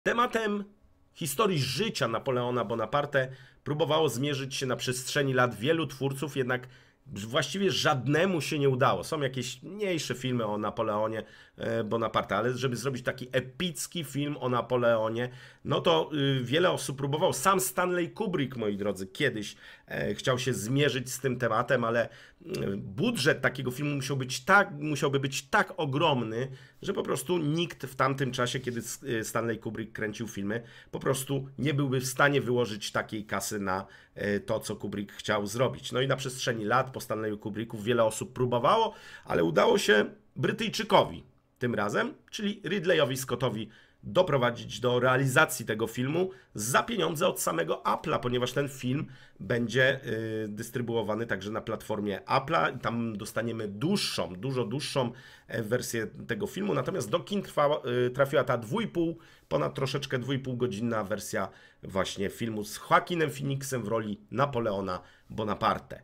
Tematem historii życia Napoleona Bonaparte próbowało zmierzyć się na przestrzeni lat wielu twórców, jednak właściwie żadnemu się nie udało. Są jakieś mniejsze filmy o Napoleonie Bonaparte, ale żeby zrobić taki epicki film o Napoleonie, no to wiele osób próbowało. Sam Stanley Kubrick, moi drodzy, kiedyś chciał się zmierzyć z tym tematem, ale budżet takiego filmu musiałby być tak ogromny, że po prostu nikt w tamtym czasie, kiedy Stanley Kubrick kręcił filmy, po prostu nie byłby w stanie wyłożyć takiej kasy na to, co Kubrick chciał zrobić. No i na przestrzeni lat po Stanleyu Kubricku wiele osób próbowało, ale udało się Brytyjczykowi tym razem, czyli Ridleyowi Scottowi, doprowadzić do realizacji tego filmu za pieniądze od samego Apple'a, ponieważ ten film będzie dystrybuowany także na platformie Apple'a i tam dostaniemy dużo dłuższą wersję tego filmu, natomiast do kin trafiła ta ponad troszeczkę 2,5 godzinna wersja właśnie filmu z Joaquinem Phoenixem w roli Napoleona Bonaparte.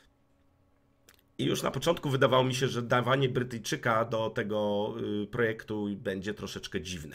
I już na początku wydawało mi się, że dawanie Brytyjczyka do tego projektu będzie troszeczkę dziwne.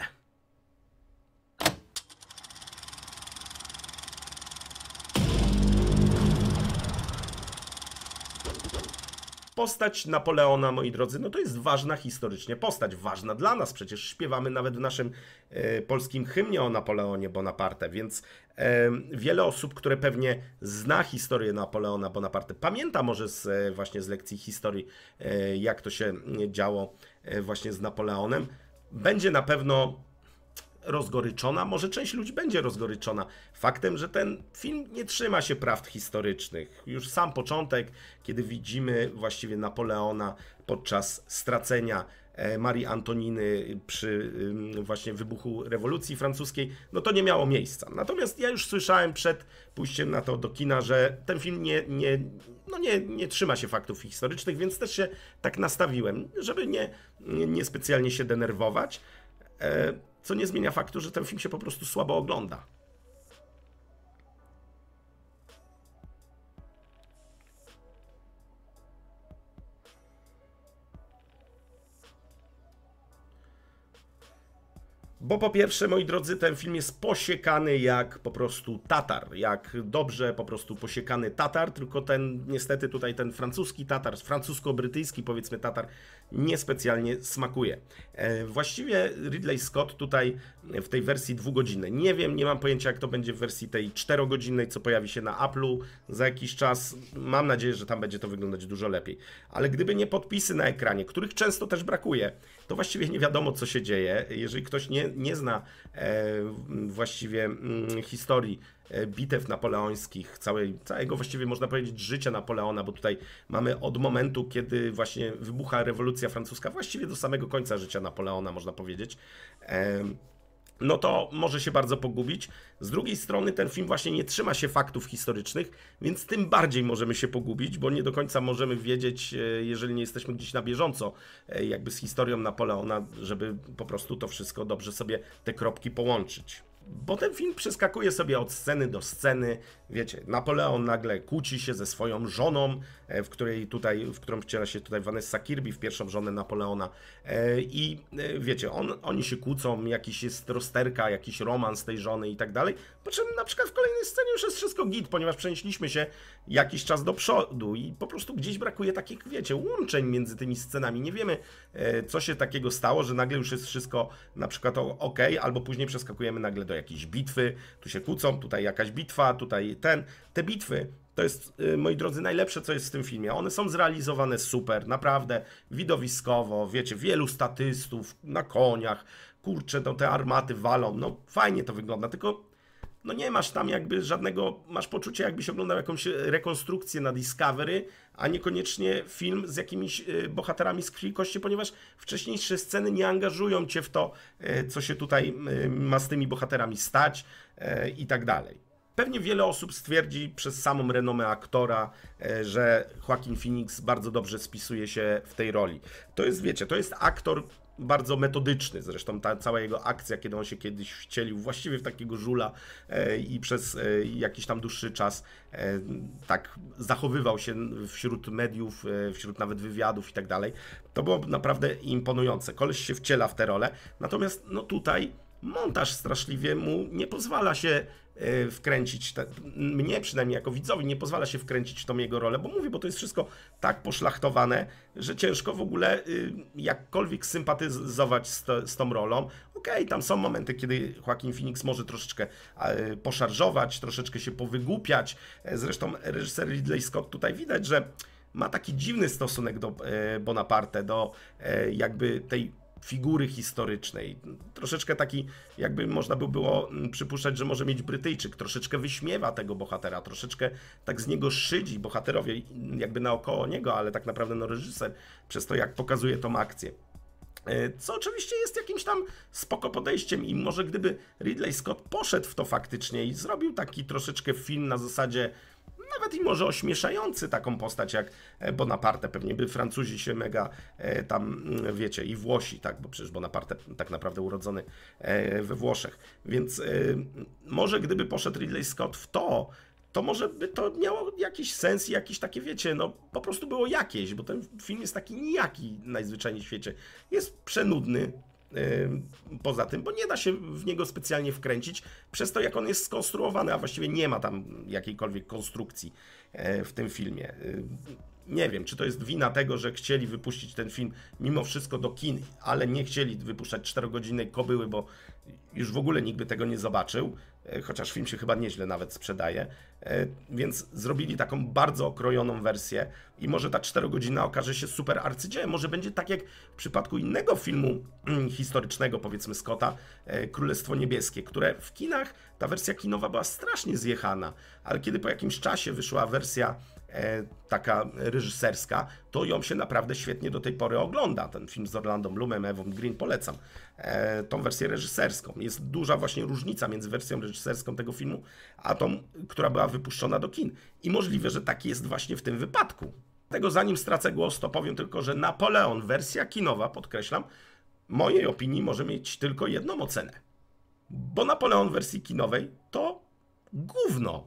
Postać Napoleona, moi drodzy, no to jest ważna historycznie postać, ważna dla nas, przecież śpiewamy nawet w naszym polskim hymnie o Napoleonie Bonaparte, więc wiele osób, które pewnie zna historię Napoleona Bonaparte, pamięta może właśnie z lekcji historii, jak to się działo właśnie z Napoleonem, będzie na pewno rozgoryczona, może część ludzi będzie rozgoryczona faktem, że ten film nie trzyma się prawd historycznych. Już sam początek, kiedy widzimy właściwie Napoleona podczas stracenia Marii Antoniny przy właśnie wybuchu rewolucji francuskiej, no to nie miało miejsca. Natomiast ja już słyszałem przed pójściem na to do kina, że ten film nie trzyma się faktów historycznych, więc też się tak nastawiłem, żeby nie specjalnie się denerwować. Co nie zmienia faktu, że ten film się po prostu słabo ogląda. Bo po pierwsze, moi drodzy, ten film jest posiekany jak po prostu Tatar, jak dobrze po prostu posiekany Tatar, tylko niestety tutaj ten francuski Tatar, francusko-brytyjski powiedzmy Tatar, niespecjalnie smakuje. Właściwie Ridley Scott tutaj w tej wersji 2-godzinnej, nie wiem, nie mam pojęcia jak to będzie w wersji tej 4-godzinnej, co pojawi się na Apple'u za jakiś czas, mam nadzieję, że tam będzie to wyglądać dużo lepiej. Ale gdyby nie podpisy na ekranie, których często też brakuje, to właściwie nie wiadomo co się dzieje. Jeżeli ktoś nie zna właściwie historii bitew napoleońskich, całego właściwie można powiedzieć życia Napoleona, bo tutaj mamy od momentu, kiedy właśnie wybucha rewolucja francuska, właściwie do samego końca życia Napoleona, można powiedzieć, no to może się bardzo pogubić. Z drugiej strony ten film właśnie nie trzyma się faktów historycznych, więc tym bardziej możemy się pogubić, bo nie do końca możemy wiedzieć, jeżeli nie jesteśmy gdzieś na bieżąco jakby z historią Napoleona, żeby po prostu to wszystko dobrze sobie te kropki połączyć. Bo ten film przeskakuje sobie od sceny do sceny, wiecie, Napoleon nagle kłóci się ze swoją żoną, w którą wciela się tutaj Vanessa Kirby, w pierwszą żonę Napoleona i wiecie, oni się kłócą, jakiś jest rozterka, jakiś romans tej żony i tak dalej, po czym na przykład w kolejnej scenie już jest wszystko git, ponieważ przenieśliśmy się jakiś czas do przodu i po prostu gdzieś brakuje takich, wiecie, łączeń między tymi scenami, nie wiemy co się takiego stało, że nagle już jest wszystko na przykład ok, albo później przeskakujemy nagle do jakiejś bitwy, tu się kłócą, tutaj jakaś bitwa, tutaj te bitwy, to jest, moi drodzy, najlepsze, co jest w tym filmie. One są zrealizowane super, naprawdę widowiskowo, wiecie, wielu statystów na koniach, kurczę, no te armaty walą, no fajnie to wygląda, tylko no nie masz tam jakby żadnego, masz poczucie jakbyś oglądał jakąś rekonstrukcję na Discovery, a niekoniecznie film z jakimiś bohaterami z krwi i kości, ponieważ wcześniejsze sceny nie angażują cię w to, co się tutaj ma z tymi bohaterami stać i tak dalej. Pewnie wiele osób stwierdzi przez samą renomę aktora, że Joaquin Phoenix bardzo dobrze spisuje się w tej roli. To jest, wiecie, to jest aktor bardzo metodyczny, zresztą ta cała jego akcja, kiedy on się kiedyś wcielił właściwie w takiego żula i przez jakiś tam dłuższy czas tak zachowywał się wśród mediów, wśród nawet wywiadów i tak dalej, to było naprawdę imponujące. Koleś się wciela w tę rolę, natomiast no tutaj montaż straszliwie mu nie pozwala się wkręcić, mnie przynajmniej jako widzowi nie pozwala się wkręcić w tą jego rolę, bo mówię, bo to jest wszystko tak poszlachtowane, że ciężko w ogóle jakkolwiek sympatyzować z tą rolą. Okej, tam są momenty, kiedy Joaquin Phoenix może troszeczkę poszarżować, troszeczkę się powygłupiać. Zresztą reżyser Ridley Scott tutaj widać, że ma taki dziwny stosunek do Bonaparte, do jakby tej figury historycznej. Troszeczkę taki, jakby można by było przypuszczać, że może mieć Brytyjczyk. Troszeczkę wyśmiewa tego bohatera, troszeczkę tak z niego szydzi. Bohaterowie jakby naokoło niego, ale tak naprawdę no reżyser przez to, jak pokazuje tą akcję. Co oczywiście jest jakimś tam spoko podejściem i może gdyby Ridley Scott poszedł w to faktycznie i zrobił taki troszeczkę film na zasadzie nawet i może ośmieszający taką postać jak Bonaparte, pewnie by Francuzi się mega tam, wiecie, i Włosi, tak, bo przecież Bonaparte tak naprawdę urodzony we Włoszech, więc może gdyby poszedł Ridley Scott w to może by to miało jakiś sens i jakieś takie, wiecie, no po prostu było jakieś, bo ten film jest taki nijaki najzwyczajniej w świecie. Jest przenudny poza tym, bo nie da się w niego specjalnie wkręcić przez to, jak on jest skonstruowany, a właściwie nie ma tam jakiejkolwiek konstrukcji w tym filmie. Nie wiem, czy to jest wina tego, że chcieli wypuścić ten film mimo wszystko do kin, ale nie chcieli wypuszczać 4-godzinnej kobyły, bo już w ogóle nikt by tego nie zobaczył, chociaż film się chyba nieźle nawet sprzedaje, więc zrobili taką bardzo okrojoną wersję i może ta 4-godzina okaże się super arcydziełem, może będzie tak jak w przypadku innego filmu historycznego, powiedzmy Scotta, Królestwo Niebieskie, które w kinach, ta wersja kinowa była strasznie zjechana, ale kiedy po jakimś czasie wyszła wersja taka reżyserska, to ją się naprawdę świetnie do tej pory ogląda. Ten film z Orlando Bloomem, Evą Green, polecam. Tą wersję reżyserską. Jest duża właśnie różnica między wersją reżyserską tego filmu, a tą, która była wypuszczona do kin. I możliwe, że tak jest właśnie w tym wypadku. Tego zanim stracę głos, to powiem tylko, że Napoleon, wersja kinowa, podkreślam, w mojej opinii może mieć tylko jedną ocenę. Bo Napoleon w wersji kinowej to gówno.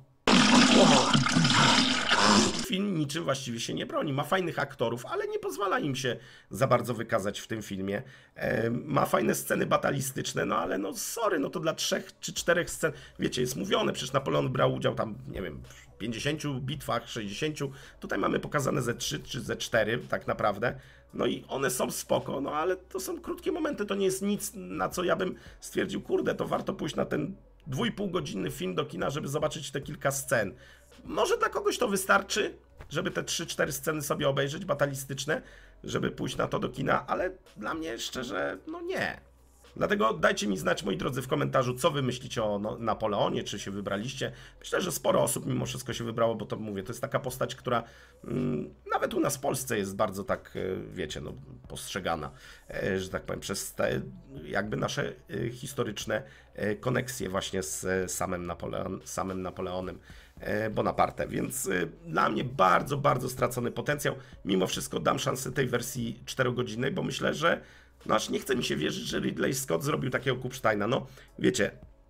Film niczym właściwie się nie broni. Ma fajnych aktorów, ale nie pozwala im się za bardzo wykazać w tym filmie. Ma fajne sceny batalistyczne, no ale no sorry, no to dla 3 czy 4 scen, wiecie, jest mówione, przecież Napoleon brał udział tam, nie wiem, w 50 bitwach, 60. Tutaj mamy pokazane ze 3 czy ze 4 tak naprawdę. No i one są spoko, no ale to są krótkie momenty, to nie jest nic, na co ja bym stwierdził, kurde, to warto pójść na ten 2,5-godzinny film do kina, żeby zobaczyć te kilka scen. Może dla kogoś to wystarczy, żeby te 3-4 sceny sobie obejrzeć, batalistyczne, żeby pójść na to do kina, ale dla mnie szczerze, no nie. Dlatego dajcie mi znać, moi drodzy, w komentarzu, co wy myślicie o Napoleonie, czy się wybraliście. Myślę, że sporo osób mimo wszystko się wybrało, bo to mówię, to jest taka postać, która nawet u nas w Polsce jest bardzo tak, wiecie, no, postrzegana, że tak powiem, przez te jakby nasze historyczne koneksje właśnie z samym Napoleonem Bonaparte, więc dla mnie bardzo, bardzo stracony potencjał. Mimo wszystko dam szansę tej wersji 4-godzinnej, bo myślę, że no aż nie chce mi się wierzyć, że Ridley Scott zrobił takiego Kupsztajna. No, wiecie,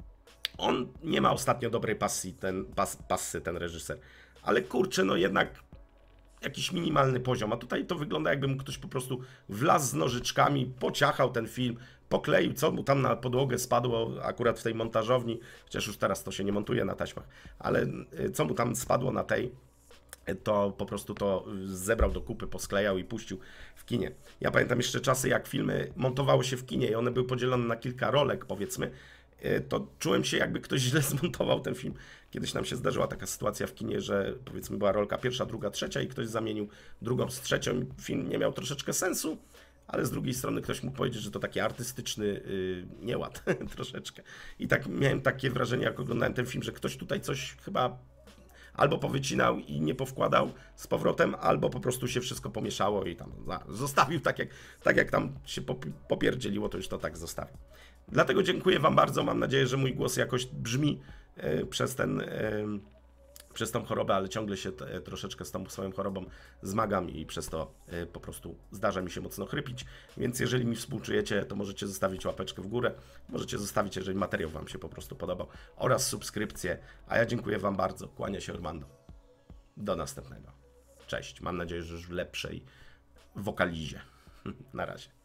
on nie ma ostatnio dobrej passy, ten reżyser. Ale kurczę, no jednak jakiś minimalny poziom. A tutaj to wygląda, jakby mu ktoś po prostu wlazł z nożyczkami, pociachał ten film, pokleił, co mu tam na podłogę spadło akurat w tej montażowni, chociaż już teraz to się nie montuje na taśmach, ale co mu tam spadło na tej, to po prostu to zebrał do kupy, posklejał i puścił w kinie. Ja pamiętam jeszcze czasy, jak filmy montowały się w kinie i one były podzielone na kilka rolek, powiedzmy, to czułem się, jakby ktoś źle zmontował ten film. Kiedyś nam się zdarzyła taka sytuacja w kinie, że powiedzmy była rolka pierwsza, druga, trzecia i ktoś zamienił drugą z trzecią. Film nie miał troszeczkę sensu, ale z drugiej strony ktoś mógł powiedzieć, że to taki artystyczny nieład troszeczkę. I tak miałem takie wrażenie, jak oglądałem ten film, że ktoś tutaj coś chyba albo powycinał i nie powkładał z powrotem, albo po prostu się wszystko pomieszało i tam zostawił tak jak tam się popierdzieliło, to już to tak zostawił. Dlatego dziękuję wam bardzo, mam nadzieję, że mój głos jakoś brzmi przez tą chorobę, ale ciągle się troszeczkę z tą swoją chorobą zmagam i przez to po prostu zdarza mi się mocno chrypić, więc jeżeli mi współczujecie, to możecie zostawić łapeczkę w górę, możecie zostawić, jeżeli materiał wam się po prostu podobał, oraz subskrypcję, a ja dziękuję wam bardzo, kłania się Ormando. Do następnego. Cześć, mam nadzieję, że już w lepszej wokalizie. Na razie.